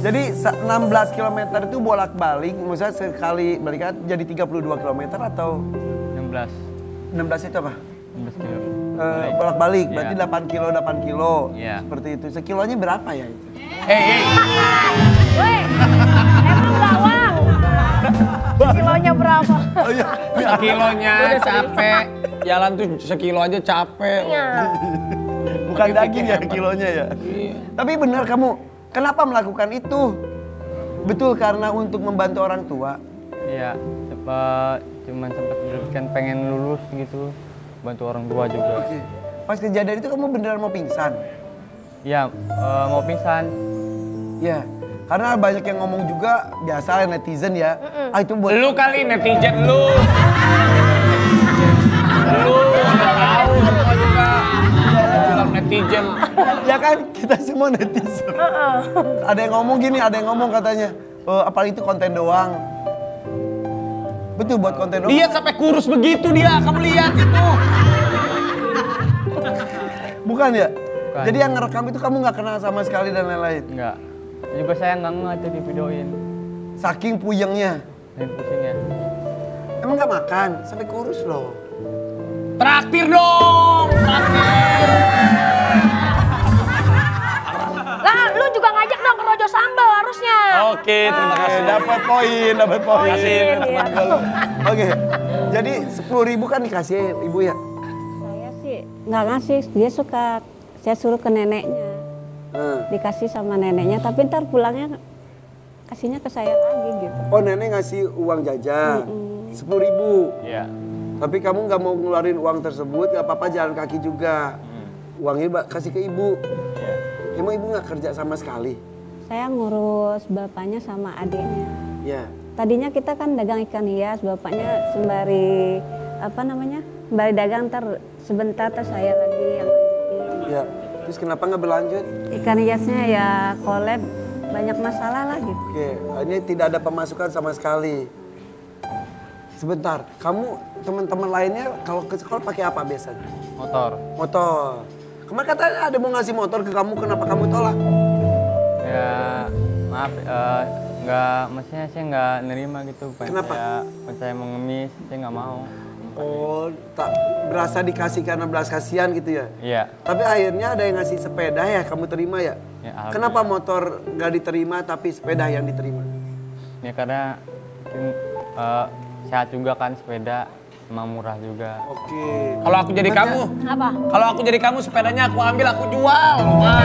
Jadi 16 km itu bolak-balik, misalnya sekali balik jadi 32 km atau 16. 16 itu apa? 16 kilo. Bolak-balik, Iya. berarti 8 kilo. Iya. Seperti itu. Sekilonya berapa ya itu? Woi, emang bawang? Kilonya berapa? Oh iya. Sekilonya capek. Jalan tuh sekilo aja capek. Iya. Bukan Tapi daging ya hebat. kilonya ya. Iya. Tapi benar kamu, kenapa melakukan itu? Betul karena untuk membantu orang tua. Iya, cuman sempat kan pengen lulus gitu, bantu orang tua juga. Oke. Pas kejadian itu kamu beneran mau pingsan? Iya, mau pingsan. Ya. Karena banyak yang ngomong juga, biasa netizen ya. Ah itu buat Lu kali netizen lu. Lu udah tahu semua juga. Bilang netizen. ya kan kita semua netizen. Ada yang ngomong gini, ada yang ngomong katanya, apalagi itu konten doang. Betul buat konten doang. Dia sampai kurus begitu dia, kamu lihat itu. Bukan ya? Bukan. Jadi yang ngerekam itu kamu nggak kenal sama sekali dan lain-lain. Enggak. Juga saya nggak ngeh tuh di videoin. Saking puyengnya. Dan pusingnya. Emang nggak makan sampai kurus loh. Traktir dong, traktir. Lah, lu juga ngajak dong ke Rojo Sambal harusnya. Oke, terima kasih. Dapat poin, dapat poin. Terima kasih, teman-teman. Oke, jadi 10.000 kan dikasih ibu ya? Saya sih nggak ngasih, dia suka saya suruh ke neneknya, dikasih sama neneknya, tapi ntar pulangnya kasihnya ke saya lagi gitu. Oh nenek ngasih uang jajan, 10.000. Iya. Tapi kamu nggak mau ngeluarin uang tersebut, nggak apa-apa jalan kaki juga. Uangnya kasih ke ibu. Iya. Emang ibu nggak kerja sama sekali? Saya ngurus bapaknya sama adiknya. Ya. Tadinya kita kan dagang ikan hias, bapaknya sembari sembari dagang, ntar sebentar terus saya lagi yang lanjutin. Ya. Terus kenapa nggak berlanjut? Ikan hiasnya ya collab, banyak masalah lah gitu. Oke, ini tidak ada pemasukan sama sekali. Sebentar, kamu teman-teman lainnya kalau ke sekolah pakai apa biasanya? Motor. Motor. Kemarin katanya ada mau ngasih motor ke kamu, kenapa kamu tolak? Ya maaf, nggak, maksudnya saya nggak nerima gitu. Kenapa? Saya mau ngemis, saya nggak mau. Oh, tak berasa dikasih karena belas kasihan gitu ya? Iya. Tapi akhirnya ada yang ngasih sepeda ya, kamu terima ya? Ya, alhamdulillah. Kenapa motor nggak diterima tapi sepeda yang diterima? Ya karena mungkin sehat juga kan sepeda, emang murah juga. Oke. Kalau aku jadi kamu, Apa? kalau aku jadi kamu sepedanya aku ambil, aku jual.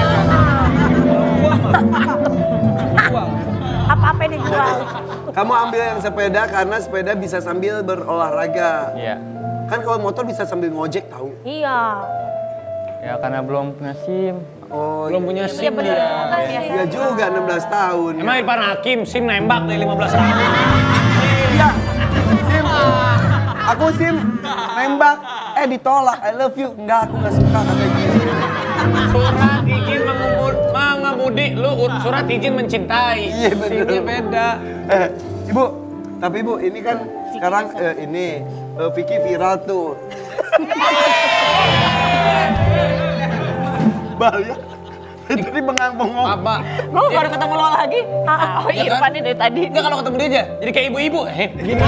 Jual. Apa-apa yang dijual? Kamu ambil yang sepeda karena sepeda bisa sambil berolahraga. Iya. Kan kalau motor bisa sambil ngojek tahu. Iya. Ya karena belum punya SIM. Oh, Belum punya SIM dia. ya juga 16 tahun. Emang Irfan Hakim SIM nembak dari 15 tahun. Iya. SIM. Aku SIM nembak, ditolak. I love you. Enggak, aku nggak suka kata gitu. Surat izin mengemudi, lu surat izin mencintai. Iya, bener. SIM-nya beda. Ibu, tapi Ibu ini kan sekarang ini Vicky viral tuh. Balik. Tadi bengong. Apa? Gue baru ketemu lo lagi. Oh, Ya kan? Irfan nih dari tadi. Enggak, kalau ketemu dia aja, jadi kayak ibu-ibu. Gini.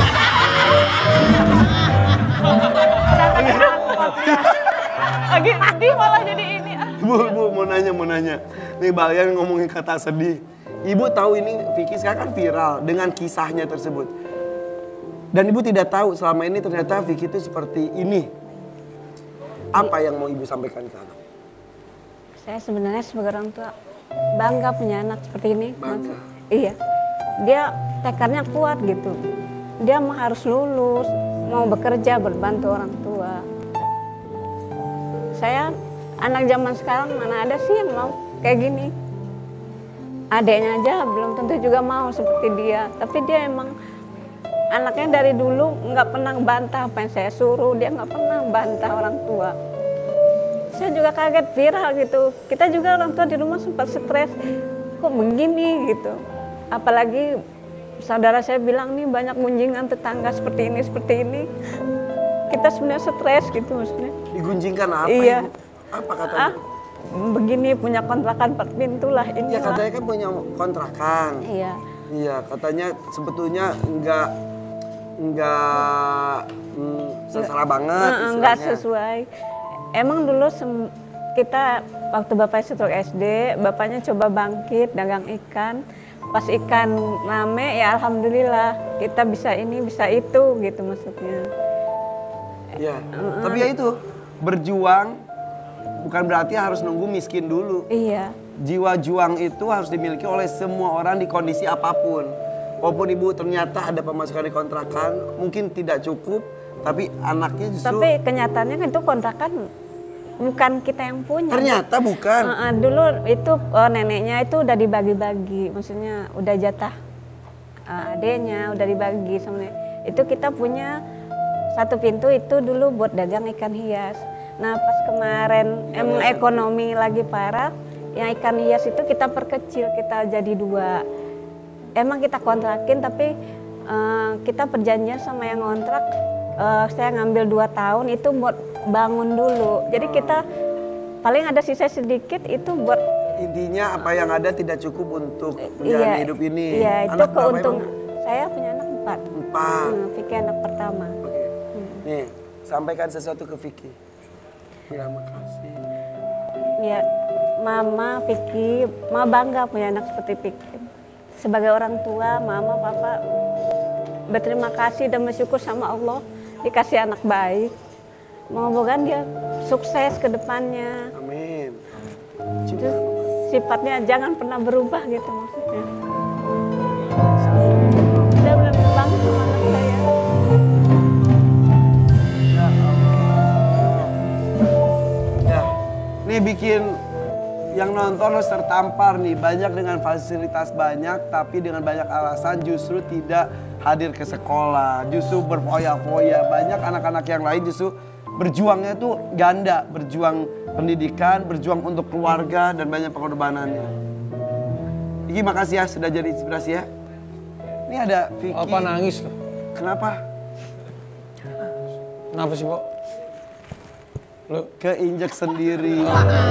Lagi sedih malah jadi ini. Bu, mau nanya. Nih Balian ngomongin kata sedih. Ibu tahu ini Vicky sekarang kan viral dengan kisahnya tersebut. Dan Ibu tidak tahu selama ini ternyata Vicky itu seperti ini. Apa yang mau Ibu sampaikan ke anak? Saya sebenarnya sebagai orang tua bangga punya anak seperti ini. Bangga. Iya, dia tekadnya kuat gitu. Dia mau harus lulus, mau bekerja berbantu orang tua. Saya anak zaman sekarang mana ada sih yang mau kayak gini. Adeknya aja belum tentu juga mau seperti dia. Tapi dia emang anaknya dari dulu nggak pernah bantah apa yang saya suruh. Dia nggak pernah bantah orang tua. Saya juga kaget viral gitu. Kita juga orang tua di rumah sempat stres. Kok begini gitu. Apalagi saudara saya bilang nih banyak gunjingan tetangga seperti ini. Kita sebenarnya stres gitu maksudnya. Digunjingkan apa Iya. Ibu? Apa katanya? begini punya kontrakan 4 pintu lah ini. Ya katanya kan punya kontrakan. Iya. Iya, katanya sebetulnya enggak sengsara banget. Enggak istilahnya. sesuai. Emang dulu kita waktu bapak stroke SD, bapaknya coba bangkit dagang ikan. Pas ikan rame ya alhamdulillah kita bisa ini bisa itu gitu maksudnya. Iya. Tapi ya itu berjuang bukan berarti harus nunggu miskin dulu. Iya. Jiwa juang itu harus dimiliki oleh semua orang di kondisi apapun. Walaupun ibu ternyata ada pemasukan di kontrakan, mungkin tidak cukup, tapi anaknya justru... Tapi kenyataannya kan itu kontrakan bukan kita yang punya. Ternyata bukan. Dulu itu neneknya itu udah dibagi-bagi, maksudnya udah jatah adeknya udah dibagi sama itu kita punya 1 pintu itu dulu buat dagang ikan hias. Nah pas kemarin emang ekonomi lagi parah, yang ikan hias itu kita perkecil, kita jadi 2. Emang kita kontrakin tapi kita perjanjian sama yang ngontrak, saya ngambil 2 tahun itu buat bangun dulu. Jadi kita paling ada sisa sedikit itu buat Intinya apa yang ada tidak cukup untuk menjalani hidup ini. Iya, itu Anak berapa keuntung. emang? Saya punya anak 4. 4. Vicky anak pertama. Oke. Nih, sampaikan sesuatu ke Vicky. Terima kasih. Ya, Mama Vicky, Mama bangga punya anak seperti Vicky. Sebagai orang tua, Mama, Papa berterima kasih dan bersyukur sama Allah dikasih anak baik. Moga-moga dia sukses ke depannya. Amin. Terus sifatnya jangan pernah berubah gitu maksudnya. Saya benar-benar bangga sama anak saya. Ya, nih bikin yang nonton harus tertampar nih. Banyak dengan fasilitas banyak, tapi dengan banyak alasan justru tidak hadir ke sekolah. Justru berfoya-foya. Banyak anak-anak yang lain justru berjuangnya tuh ganda. Berjuang pendidikan, berjuang untuk keluarga, dan banyak pengorbanannya. Iki makasih ya sudah jadi inspirasi ya. Ini ada Vicky. Apa nangis loh? Kenapa? Kenapa sih, Pok? Lu Keinjek sendiri.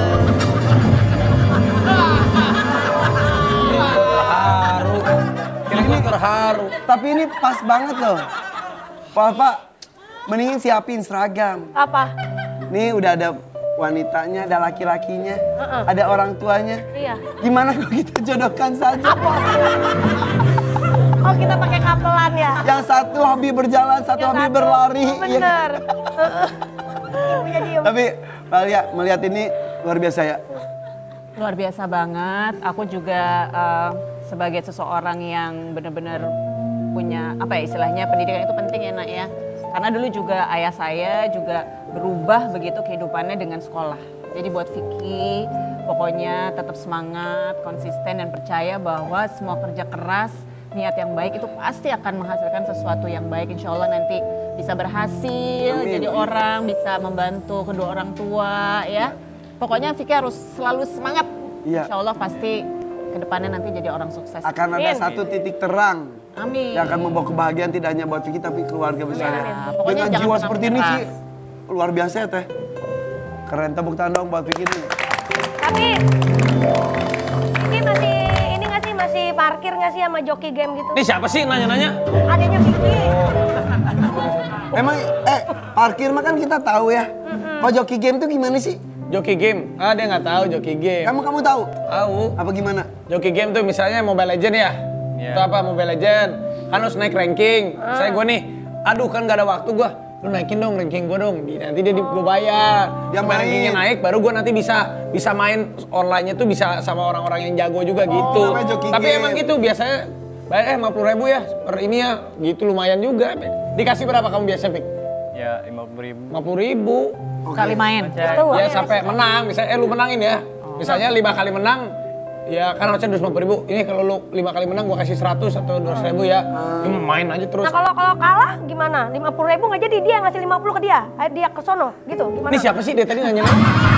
terharu. Kira-kira terharu. Tapi ini pas banget loh. Papa, mendingin siapin seragam. Apa? Nih udah ada wanitanya, ada laki-lakinya, ada orang tuanya. Iya. Gimana kalau kita jodohkan saja? Oh kita pakai kapelan ya? Yang satu hobi berjalan, satu hobi berlari. Oh, Iya. bener. Ibunya diem. Tapi Malia, melihat ini luar biasa ya. Luar biasa banget. Aku juga sebagai seseorang yang benar-benar punya apa ya istilahnya pendidikan itu penting ya nak ya. Karena dulu juga ayah saya juga berubah begitu kehidupannya dengan sekolah. Jadi buat Vicky pokoknya tetap semangat, konsisten dan percaya bahwa semua kerja keras, niat yang baik itu pasti akan menghasilkan sesuatu yang baik. Insya Allah nanti bisa berhasil, Amin. jadi orang bisa membantu kedua orang tua ya. Pokoknya Vicky harus selalu semangat. Iya. Insya Allah pasti kedepannya nanti jadi orang sukses. Akan ada satu titik terang. Amin. Yang akan membawa kebahagiaan tidak hanya buat Vicky tapi keluarga besar. Amin. Pokoknya Dengan jangan jiwa pernah seperti ini menyerah. sih luar biasa ya teh. Keren, tepuk tangan dong buat Vicky nih. Tapi ini masih ini nggak sih masih parkir nggak sih sama joki game gitu? Ini siapa sih nanya-nanya? Adanya Vicky. Emang parkir mah kan kita tahu ya. Kalau joki game tuh gimana sih? Joki game. Ah dia nggak tahu joki game. Kamu tahu? Tahu. Apa gimana? Joki game tuh misalnya Mobile Legend ya. Iya. Itu apa Mobile Legend? Kan harus naik ranking. Saya gue nih, aduh kan gak ada waktu gue. Lu naikin dong ranking gue dong. Nanti dia gue bayar. Dia Sampai main. rankingnya naik, baru gue nanti bisa main online-nya tuh bisa sama orang-orang yang jago juga gitu. namanya joki Tapi game. emang gitu biasanya bayar 50.000 ya per ini ya. Gitu lumayan juga. Dikasih berapa kamu biasa, Pik? Ya 50.000. 50.000. Sekali main. Itu Ya sampai menang, misalnya lu menangin ya. Misalnya 5 kali menang, ya kan harusnya 250.000. Ini kalau lu 5 kali menang gua kasih 100 atau 200.000 ya. Lu main aja terus. Nah kalau kalah gimana? 50.000 nggak jadi dia ngasih 50 ke dia, dia ke sono gitu gimana? Ini siapa sih dia tadi nanya?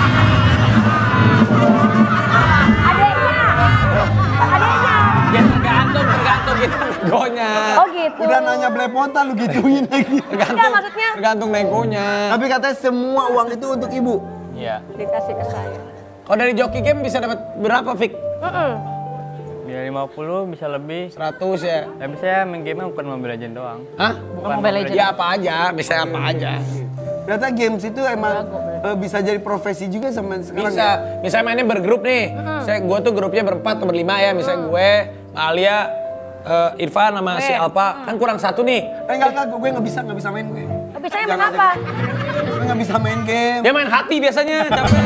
Adeknya. Ya tergantung gitu negonya. Oh gitu. Udah nanya belepotan lu gituin lagi. Enggak maksudnya. Tergantung negonya. Tapi katanya semua uang itu untuk ibu. Iya. Dikasih ke saya. Kalau dari joki game bisa dapat berapa, Fik? Ya 50 bisa lebih. 100 ya. Ya bisa ya main game bukan Mobile Legends doang. Hah? Bukan Mobile Legends. Ya apa aja, bisa apa aja. Ternyata games itu emang bisa jadi profesi juga sampai sekarang. Bisa. Misalnya mainnya bergrup nih. Misalnya gue tuh grupnya berempat atau berlima ya. Misalnya gue, Alia, Irfan sama si Alpa. Kan kurang satu nih. Enggak, gue nggak bisa main gue. Bisanya main apa? Gue nggak bisa main game. Dia main hati biasanya, capek.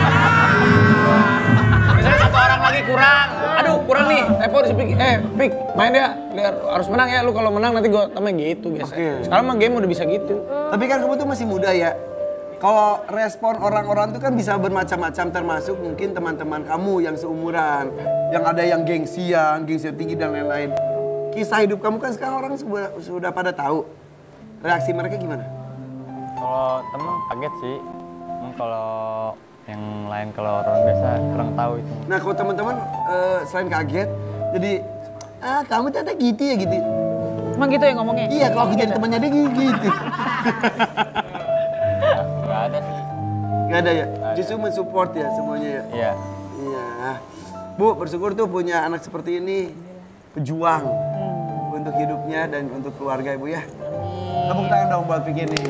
Misalnya satu orang lagi kurang. Aduh, kurang nih. Tepo harus Pik, main dia. Biar harus menang ya. Lu kalau menang nanti gue tambahin gitu biasanya. Oke. Sekarang mah game udah bisa gitu. Tapi kan kamu tuh masih muda ya. Kalau respon orang-orang tuh kan bisa bermacam-macam, termasuk mungkin teman-teman kamu yang seumuran, yang ada yang gengsian tinggi dan lain-lain. Kisah hidup kamu kan sekarang orang sudah pada tahu. Reaksi mereka gimana? Kalau temen kaget sih. Kalau yang lain kalau orang biasa kurang tahu itu. Nah kalau teman-teman selain kaget, jadi kamu ternyata gitu ya gitu. Emang gitu yang ngomongnya? Iya kalau aku jadi temannya dia gitu. Nggak ada sih. Gak ada ya? Justru mensupport ya semuanya ya? Iya. Iya. Bu, bersyukur tuh punya anak seperti ini. Pejuang. Untuk hidupnya dan untuk keluarga Ibu ya. Tepuk tangan dong buat Vicky nih.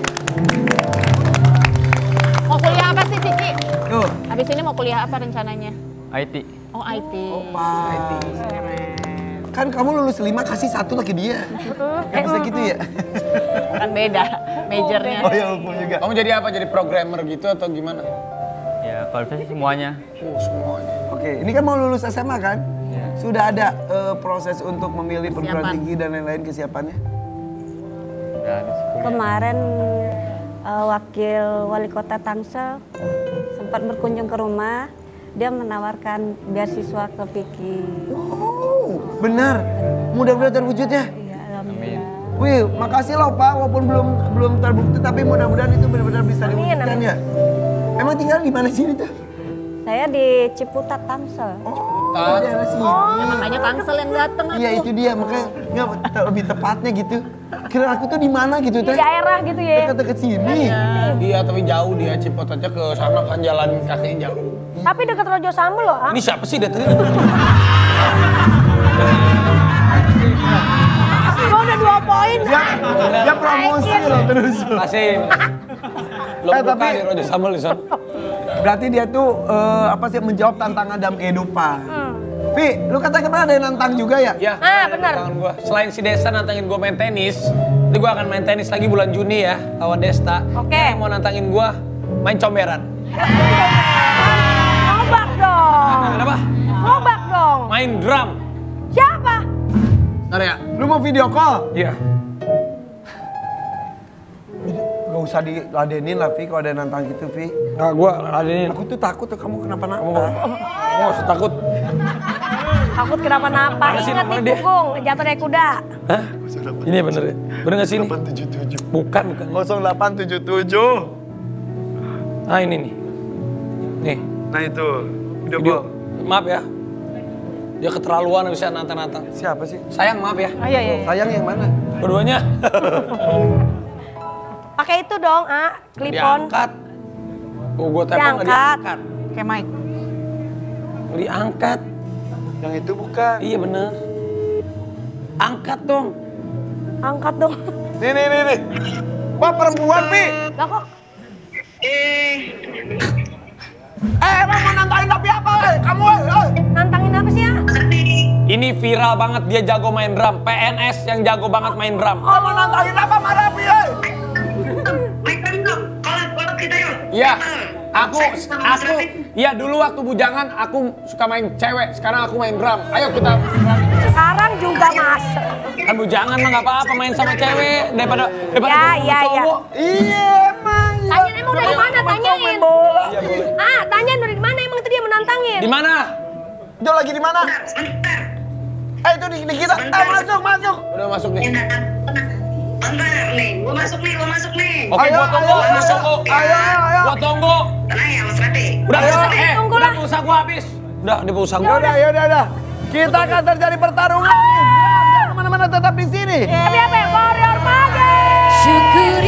Mau kuliah apa sih Vicky? Tuh. Habis ini mau kuliah apa rencananya? IT. Oh IT. Opa. Kan kamu lulus 5 kasih 1 lagi dia. Gak bisa gitu ya? Kan beda majornya. Oh ya hukum juga. Kamu jadi apa? Jadi programmer gitu atau gimana? Ya kalau bisa sih semuanya. Semuanya. Oke, ini kan mau lulus SMA kan? Iya. Sudah ada proses untuk memilih perguruan Kesiapan. tinggi dan lain-lain kesiapannya? Udah ada sih kuliah. Kemarin wakil wali kota Tangsel sempat berkunjung ke rumah. Dia menawarkan beasiswa ke Vicky. Oh, benar. Mudah-mudahan terwujud ya. Iya, Amin. Wih, makasih loh Pak, walaupun belum terbukti, tapi mudah-mudahan itu benar-benar bisa diwujudkan ya. Emang tinggal di mana sini tuh? Saya di Ciputat Tangsel. Oh, daerah sini. Makanya Tangsel yang datang. Iya itu dia, makanya nggak lebih tepatnya gitu. Kira aku tuh di mana gitu Di teh? daerah gitu ya. Dekat-dekat sini. Iya, tapi jauh dia Cipot aja ke sana kan jalan kakinya jauh. Tapi deket Rojo Sambel loh, ah. Ini siapa sih dia tadi? Gua udah 2 poin. Dia promosi loh terus. Kasih. Lo buka tapi- di Rojo Sambal di sana. Berarti dia tuh apa sih menjawab tantangan dalam kehidupan. Vi, lu kata kemarin ada yang nantang juga ya? Ya, Benar. tantangan gua. Selain si Desta nantangin gua main tenis, nanti gua akan main tenis lagi bulan Juni ya, lawan Desta. Oke. Yang mau nantangin gua main comberan. Ngobak dong. Kenapa? Ngobak dong. Main drum. Siapa? Ntar ya? Lu mau video call? Iya. Gak usah diladenin lah Vi kalau ada yang nantang gitu Vi. Nah, gua ladenin. Aku tuh takut tuh kamu kenapa-napa. Kamu nggak usah takut. Takut kenapa-napa. Mana sih, Ingat mana nih dia? punggung, jatuh dari kuda. Hah? Ini bener ya? Bener nggak sih ini? 877. Bukan. 0877. Nah ini nih. Nih, Nah itu video video. call. Maaf ya. Dia keterlaluan bisa nantang-nantang. Siapa sih? Sayang, maaf ya. Oh iya iya. Sayang yang mana? Kedua-duanya. Pakai itu dong, ah. Klipon. Diangkat. Gua telepon nggak Diangkat. diangkat. Kayak Mike. Nggak diangkat. Yang itu bukan. Iya bener. Angkat dong. Angkat dong. Nih. Wah perempuan Vi. Lah kok Emang mau nantangin tapi apa? Kamu nantangin apa sih, ah? Ini viral banget, dia jago main drum. PNS yang jago banget main drum. Oh, mau nantangin apa marah Vi? Iya, iya dulu waktu bujangan aku suka main cewek, sekarang aku main drum. Ayo kita Sekarang juga masuk. kan bujangan mah nggak apa-apa main sama cewek daripada Iya. cowok. Iya emang. Tanyain emang dari mana? Tanyain. Iya boleh. Ah, tanyain dari mana emang itu dia menantangin. Di mana? Jo lagi di mana? Itu di kita. Masuk. Udah masuk nih. Bentar nih, gua masuk nih. Oke, Ayo, gua tunggu. ayo. Gua tunggu. Tenang ya, Mas Rati. Udah, tunggu udah lah. pulsa gua habis. Udah, di pulsa gua. Yaudah. Kita akan terjadi pertarungan. Jangan kemana-mana tetap di sini. Tapi apa ya? Warrior Mage. Syukur